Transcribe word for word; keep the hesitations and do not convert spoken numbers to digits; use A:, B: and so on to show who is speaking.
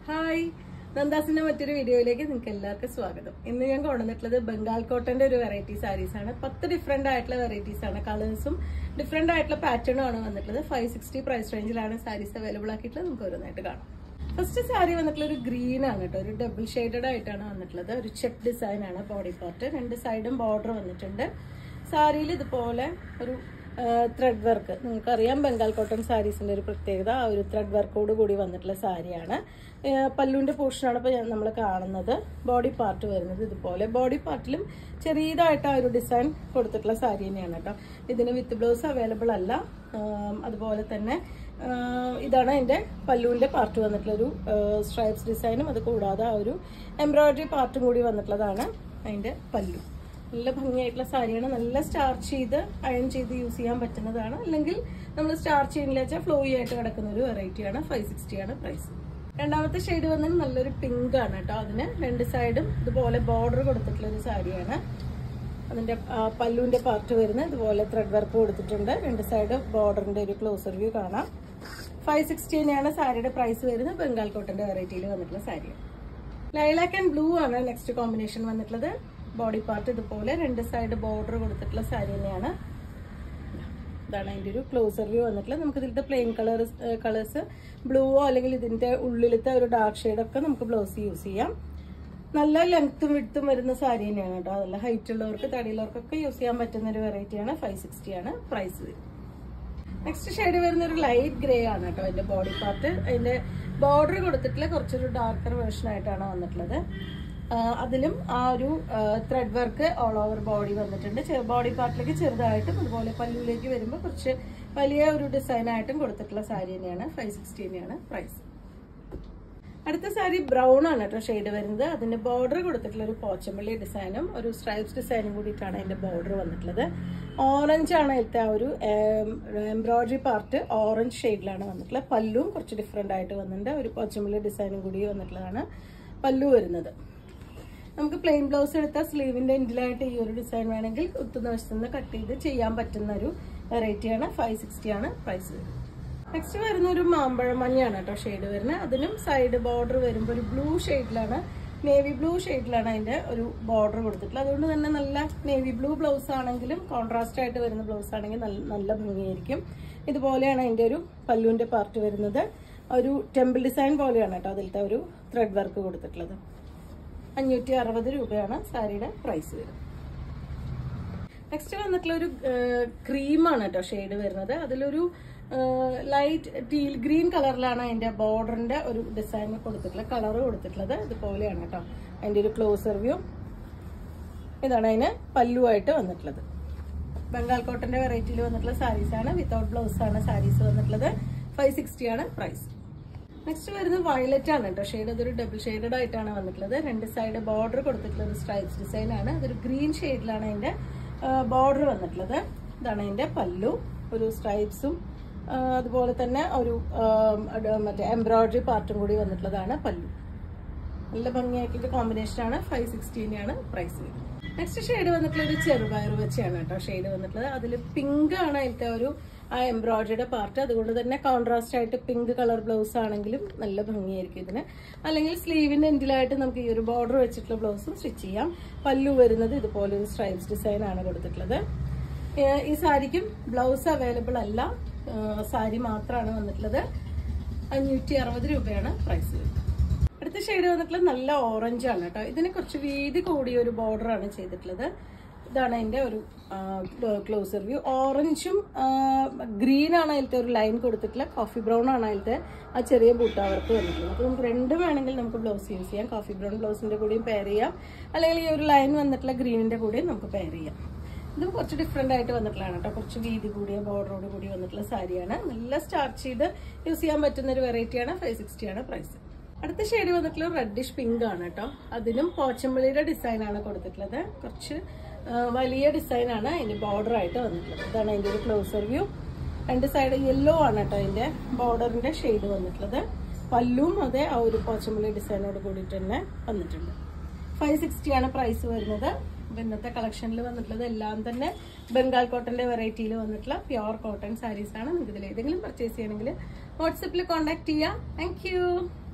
A: Hi, നന്ദാസിന്റെ മറ്റൊരു വീഡിയോയിലേക്ക് നിങ്ങൾക്ക് എല്ലാവർക്കും സ്വാഗതം. ഇന്ന് ഞാൻ കൊണ്ടുവന്നിട്ടുള്ളത് ബംഗാൾ കോട്ടന്റെ ഒരു വെറൈറ്റി സാരീസ് ആണ്. പത്ത് ഡിഫറെന്റ് ആയിട്ടുള്ള വെറൈറ്റീസ് ആണ്, കളേഴ്സും ഡിഫറെന്റ് ആയിട്ടുള്ള പാറ്റേണും ആണ് വന്നിട്ടുള്ളത്. ഫൈവ് സിക്സ്റ്റി പ്രൈസ് റേഞ്ചിലാണ് സാരീസ് അവൈലബിൾ ആക്കിയിട്ടുള്ളത്. നമുക്ക് ഓരോന്നായിട്ട് കാണാം. ഫസ്റ്റ് സാരി വന്നിട്ടുള്ള ഒരു ഗ്രീൻ ആണ് കേട്ടോ, ഒരു ഡബിൾ ഷെയ്ഡഡ് ആയിട്ടാണ് വന്നിട്ടുള്ളത്. ഒരു ചെക്ക് ഡിസൈൻ ആണ് ബോഡി പാർട്ട്, രണ്ട് സൈഡും ബോർഡർ വന്നിട്ടുണ്ട്. സാരിയിൽ ഇതുപോലെ ഒരു ത്രെഡ് വർക്ക്, നിങ്ങൾക്കറിയാം ബംഗാൾ കോട്ടൺ സാരീസിന്റെ ഒരു പ്രത്യേകത ആ ഒരു ത്രെഡ് വർക്കോട് കൂടി വന്നിട്ടുള്ള സാരിയാണ്. പല്ലുവിന്റെ പോർഷനാണ് ഇപ്പോൾ നമ്മൾ കാണുന്നത്. ബോഡി പാർട്ട് വരുന്നത് ഇതുപോലെ, ബോഡി പാർട്ടിലും ചെറിയതായിട്ട് ആ ഒരു ഡിസൈൻ കൊടുത്തിട്ടുള്ള സാരി തന്നെയാണ് കേട്ടോ. ഇതിന് വിത്ത് ബ്ലൗസ് അവൈലബിൾ അല്ല. അതുപോലെ തന്നെ ഇതാണ് അതിന്റെ പല്ലുവിന്റെ പാർട്ട് വന്നിട്ടുള്ള ഒരു സ്ട്രൈപ്സ് ഡിസൈനും, അത് കൂടാതെ ആ ഒരു എംബ്രോയിഡറി പാർട്ടും കൂടി വന്നിട്ടുള്ളതാണ് അതിന്റെ പല്ലു. നല്ല ഭംഗിയായിട്ടുള്ള സാരിയാണ്. നല്ല സ്റ്റാർച്ച് ചെയ്ത് അയൺ ചെയ്ത് യൂസ് ചെയ്യാൻ പറ്റുന്നതാണ്. അല്ലെങ്കിൽ നമ്മൾ സ്റ്റാർച്ച് ചെയ്യുന്നില്ല വെച്ചാൽ ഫ്ലോയി ആയിട്ട് കിടക്കുന്ന ഒരു വെറൈറ്റിയാണ്. ഫൈവ് സിക്സ്റ്റി ആണ് പ്രൈസ്. രണ്ടാമത്തെ ഷെയ്ഡ് വന്നത് നല്ലൊരു പിങ്ക് ആണ് കേട്ടോ. അതിന് രണ്ട് സൈഡും ഇതുപോലെ ബോർഡർ കൊടുത്തിട്ടുള്ള ഒരു സാരിയാണ്. അതിന്റെ പല്ലുവിന്റെ പാർട്ട് വരുന്നത് ഇതുപോലെ ത്രെഡ് വർക്ക് കൊടുത്തിട്ടുണ്ട്. രണ്ട് സൈഡ് ബോർഡറിന്റെ ഒരു ക്ലോസർ വ്യൂ കാണാം. ഫൈവ് സിക്സ്റ്റി തന്നെയാണ് സാരിയുടെ പ്രൈസ് വരുന്നത്. ബംഗാൾ കോട്ടന്റെ വെറൈറ്റിയിൽ വന്നിട്ടുള്ള സാരിയാണ്. ലൈലാക്ക് ആൻഡ് ബ്ലൂ ആണ് നെക്സ്റ്റ് കോമ്പിനേഷൻ വന്നിട്ടുള്ളത്. ബോഡി പാർട്ട് ഇതുപോലെ രണ്ട് സൈഡ് ബോർഡർ കൊടുത്തിട്ടുള്ള സാരി തന്നെയാണ്. ഇതാണ് അതിന്റെ ഒരു ക്ലോസർ വ്യൂ വന്നിട്ടുള്ളത്. നമുക്ക് ഇതിലത്തെ പ്ലെയിൻ കളർ കളേഴ്സ് ബ്ലൂവോ അല്ലെങ്കിൽ ഇതിന്റെ ഉള്ളിലത്തെ ഒരു ഡാർക്ക് ഷെയ്ഡൊക്കെ നമുക്ക് ബ്ലൗസ് യൂസ് ചെയ്യാം. നല്ല ലെങ്ത്തും വിഡ്ത്തും വരുന്ന സാരി തന്നെയാണ് കേട്ടോ. അതല്ല ഹൈറ്റ് ഉള്ളവർക്ക് തടിയുള്ളവർക്കൊക്കെ യൂസ് ചെയ്യാൻ പറ്റുന്ന ഒരു വെറൈറ്റിയാണ്. ഫൈവ് സിക്സ്റ്റി ആണ് പ്രൈസ് വരും. നെക്സ്റ്റ് ഷെയ്ഡ് വരുന്ന ഒരു ലൈറ്റ് ഗ്രേ ആണ് കേട്ടോ. അതിന്റെ ബോഡി പാർട്ട്, അതിന്റെ ബോർഡർ കൊടുത്തിട്ടുള്ള കുറച്ചൊരു ഡാർക്കർ വേർഷൻ ആയിട്ടാണ് വന്നിട്ടുള്ളത്. അതിലും ആ ഒരു thread work all over body വന്നിട്ടുണ്ട്. ബോഡി പാർട്ടിലേക്ക് ചെറുതായിട്ടും അതുപോലെ പല്ലുവിലേക്ക് വരുമ്പോൾ കുറച്ച് വലിയ ഒരു ഡിസൈൻ ആയിട്ടും കൊടുത്തിട്ടുള്ള സാരി തന്നെയാണ്. ഫൈവ് സിക്സ്റ്റി തന്നെയാണ് പ്രൈസ്. അടുത്ത സാരി ബ്രൗൺ ആണ് കേട്ടോ ഷെയ്ഡ് വരുന്നത്. അതിന്റെ ബോർഡർ കൊടുത്തിട്ടുള്ള ഒരു പോച്ചമ്പള്ളി ഡിസൈനും ഒരു സ്ട്രൈപ്സ് ഡിസൈനും കൂടിയിട്ടാണ് അതിന്റെ ബോർഡർ വന്നിട്ടുള്ളത്. ഓറഞ്ച് ആണ് അതിലത്തെ ആ ഒരു എംബ്രോയിഡറി പാർട്ട് ഓറഞ്ച് ഷെയ്ഡിലാണ് വന്നിട്ടുള്ളത്. പല്ലും കുറച്ച് ഡിഫറെന്റ് ആയിട്ട് വന്നിട്ടുണ്ട്. ഒരു പോച്ചമ്പള്ളി ഡിസൈനും കൂടി വന്നിട്ടുള്ളതാണ് പല്ലു വരുന്നത്. നമുക്ക് പ്ലെയിൻ ബ്ലൗസ് എടുത്താൽ സ്ലീവിന്റെ എൻഡിലായിട്ട് ഈ ഒരു ഡിസൈൻ വേണമെങ്കിൽ കുത്തുന്ന വശത്ത് നിന്ന് കട്ട് ചെയ്ത് ചെയ്യാൻ പറ്റുന്ന ഒരു വെറൈറ്റിയാണ്. ഫൈവ് സിക്സ്റ്റി ആണ് പ്രൈസ് വരുന്നത്. നെക്സ്റ്റ് വരുന്ന ഒരു മാമ്പഴം മഞ്ഞയാണ് കേട്ടോ ഷെയ്ഡ് വരുന്നത്. അതിനും സൈഡ് ബോർഡർ വരുമ്പോൾ ഒരു ബ്ലൂ ഷെയ്ഡിലാണ്, നേവി ബ്ലൂ ഷെയ്ഡിലാണ് അതിന്റെ ഒരു ബോർഡർ കൊടുത്തിട്ടുള്ളത്. അതുകൊണ്ട് തന്നെ നല്ല നേവി ബ്ലൂ ബ്ലൗസ് ആണെങ്കിലും കോൺട്രാസ്റ്റ് ആയിട്ട് വരുന്ന ബ്ലൗസ് ആണെങ്കിൽ നല്ല നല്ല ഭംഗിയായിരിക്കും. ഇതുപോലെയാണ് അതിന്റെ ഒരു പല്ലുവിന്റെ പാർട്ട് വരുന്നത്. ഒരു ടെമ്പിൾ ഡിസൈൻ പോലെയാണ് കേട്ടോ അതിലത്തെ ഒരു ത്രെഡ് വർക്ക് കൊടുത്തിട്ടുള്ളത്. അഞ്ഞൂറ്റി അറുപത് രൂപയാണ് സാരിയുടെ പ്രൈസ് വരുന്നത്. നെക്സ്റ്റ് വന്നിട്ടുള്ള ഒരു ക്രീമാണ് കേട്ടോ ഷെയ്ഡ് വരുന്നത്. അതിലൊരു ലൈറ്റ് ടീൽ ഗ്രീൻ കളറിലാണ് അതിന്റെ ബോർഡറിന്റെ ഒരു ഡിസൈൻ കൊടുത്തിട്ടുള്ളത്, കളർ കൊടുത്തിട്ടുള്ളത്. ഇതുപോലെയാണ് കേട്ടോ അതിന്റെ ഒരു ക്ലോസർ വ്യൂ. ഇതാണ് അതിന് പല്ലുവായിട്ട് വന്നിട്ടുള്ളത്. ബംഗാൾ കോട്ടന്റെ വെറൈറ്റിയിൽ വന്നിട്ടുള്ള സാരീസ് ആണ്. വിത്തൗട്ട് ബ്ലൗസ് ആണ് സാരീസ് വന്നിട്ടുള്ളത്. ഫൈവ് സിക്സ്റ്റി ആണ് പ്രൈസ്. നെക്സ്റ്റ് വരുന്നത് വയലറ്റ് ആണ് കേട്ടോ ഷെയ്ഡ്. അതൊരു ഡബിൾ ഷെയ്ഡഡ് ആയിട്ടാണ് വന്നിട്ടുള്ളത്. രണ്ട് സൈഡ് ബോർഡർ കൊടുത്തിട്ടുള്ള ഒരു സ്ട്രൈപ്സ് ഡിസൈൻ ആണ്. അതൊരു ഗ്രീൻ ഷെയ്ഡിലാണ് അതിന്റെ ബോർഡർ വന്നിട്ടുള്ളത്. ഇതാണ് അതിന്റെ പല്ലു, ഒരു സ്ട്രൈപ്സും അതുപോലെ തന്നെ ഒരു മറ്റേ എംബ്രോയിഡറി പാർട്ടും കൂടി വന്നിട്ടുള്ളതാണ് പല്ലു. നല്ല ഭംഗിയാക്കിയിട്ട് കോമ്പിനേഷൻ ആണ്. ഫൈവ് സിക്സ്റ്റീനാണ് പ്രൈസ് വരുന്നത്. നെക്സ്റ്റ് ഷെയ്ഡ് വന്നിട്ടുള്ള ഒരു ചെറുപയർ വെച്ചാണ് കേട്ടോ ഷെയ്ഡ് വന്നിട്ടുള്ളത്. അതിൽ പിങ്ക് ആണ് അതിലത്തെ ഒരു ആ എംബ്രോയിഡറിയുടെ പാർട്ട്. അതുകൊണ്ട് തന്നെ കോൺട്രാസ്റ്റ് ആയിട്ട് പിങ്ക് കളർ ബ്ലൗസ് ആണെങ്കിലും നല്ല ഭംഗിയായിരിക്കും ഇതിന്. അല്ലെങ്കിൽ സ്ലീവിന്റെ എൻഡിലായിട്ട് നമുക്ക് ഈ ഒരു ബോർഡർ വെച്ചിട്ടുള്ള ബ്ലൗസും സ്റ്റിച്ച് ചെയ്യാം. പല്ലു വരുന്നത് ഇതുപോലെ ഒരു സ്ട്രൈപ്സ് ഡിസൈൻ ആണ് കൊടുത്തിട്ടുള്ളത്. ഈ സാരിക്കും ബ്ലൗസ് അവൈലബിൾ അല്ല, സാരി മാത്രമാണ് വന്നിട്ടുള്ളത്. അഞ്ഞൂറ്റി അറുപത് രൂപയാണ് പ്രൈസ് വരുന്നത്. അടുത്ത ഷെയ്ഡ് വന്നിട്ടുള്ളത് നല്ല ഓറഞ്ച് ആണ് കേട്ടോ. ഇതിന് കുറച്ച് വീതി കൂടിയ ഒരു ബോർഡർ ആണ് ചെയ്തിട്ടുള്ളത്. ഇതാണ് അതിന്റെ ഒരു ക്ലോസർ വ്യൂ. ഓറഞ്ചും ഗ്രീൻ ആണ് അതിലത്തെ ഒരു ലൈൻ കൊടുത്തിട്ടുള്ള, കോഫി ബ്രൗൺ ആണ് അതിലത്തെ ആ ചെറിയ ബൂട്ടാവർക്ക് വന്നിട്ടുള്ളത്. അപ്പൊ നമുക്ക് രണ്ട് വേണമെങ്കിൽ നമുക്ക് ബ്ലൗസ് യൂസ് ചെയ്യാം. കോഫി ബ്രൗൺ ബ്ലൗസിന്റെ കൂടെയും പെയർ ചെയ്യാം, അല്ലെങ്കിൽ ഈ ഒരു ലൈൻ വന്നിട്ടുള്ള ഗ്രീനിന്റെ കൂടെയും നമുക്ക് പെയർ ചെയ്യാം. ഇതും കുറച്ച് ഡിഫറെന്റ് ആയിട്ട് വന്നിട്ടുള്ളതാണ് കേട്ടോ. കുറച്ച് വീതി കൂടിയ ബോർഡറോട് കൂടി വന്നിട്ടുള്ള സാരിയാണ്. നല്ല സ്റ്റാർച്ച് ചെയ്ത് യൂസ് ചെയ്യാൻ പറ്റുന്ന ഒരു വെറൈറ്റിയാണ്. ഫൈവ് സിക്സ്റ്റി ആണ് പ്രൈസ്. അടുത്ത ഷെയ്ഡ് വന്നിട്ടുള്ള റെഡിഷ് പിങ്ക് ആണ് കേട്ടോ. അതിനും പോച്ചമ്പള്ളിയുടെ ഡിസൈൻ ആണ് കൊടുത്തിട്ടുള്ളത്. കുറച്ച് വലിയ ഡിസൈൻ ആണ് അതിന്റെ ബോർഡർ ആയിട്ട് വന്നിട്ടുള്ളത്. ഇതാണ് അതിന്റെ ഒരു ക്ലോസർ വ്യൂ. രണ്ട് സൈഡ് യെല്ലോ ആണ് കേട്ടോ അതിന്റെ ബോർഡറിന്റെ ഷെയ്ഡ് വന്നിട്ടുള്ളത്. പല്ലും അതെ ആ ഒരു പോച്ചമ്പള്ളി ഡിസൈനോട് കൂടിയിട്ട് തന്നെ വന്നിട്ടുണ്ട്. ഫൈവ് സിക്സ്റ്റി ആണ് പ്രൈസ് വരുന്നത്. ഇന്നത്തെ കളക്ഷനിൽ വന്നിട്ടുള്ളത് എല്ലാം തന്നെ ബംഗാൾ കോട്ടന്റെ വെറൈറ്റിയിൽ വന്നിട്ടുള്ള പ്യുവർ കോട്ടൺ സാരീസ് ആണ്. നിങ്ങൾക്ക് ഇതിൽ ഏതെങ്കിലും പർച്ചേസ് ചെയ്യണമെങ്കിൽ വാട്സപ്പിൽ കോൺടാക്ട് ചെയ്യാം. താങ്ക്